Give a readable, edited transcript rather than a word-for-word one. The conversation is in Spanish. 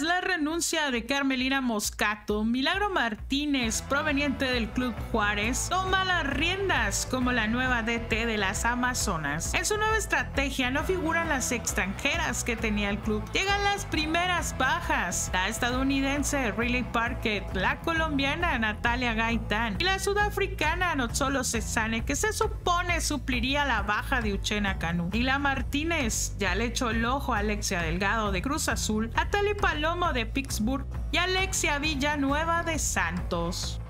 la renuncia de Carmelina Moscato, Milagro Martínez, proveniente del Club Juárez, toma las riendas como la nueva DT de las Amazonas. En su nueva estrategia no figuran las extranjeras que tenía el club. Llegan las primeras bajas: la estadounidense Riley Parkett, la colombiana Natalia Gaitán y la sudafricana Notsolo Cesane, que se supone supliría la baja de Uchenna Kanú. Y la Martínez ya le echó el ojo a Alexia Delgado de Cruz Azul, a Tali Palomo de Pittsburgh y Alexia Villanueva de Santos.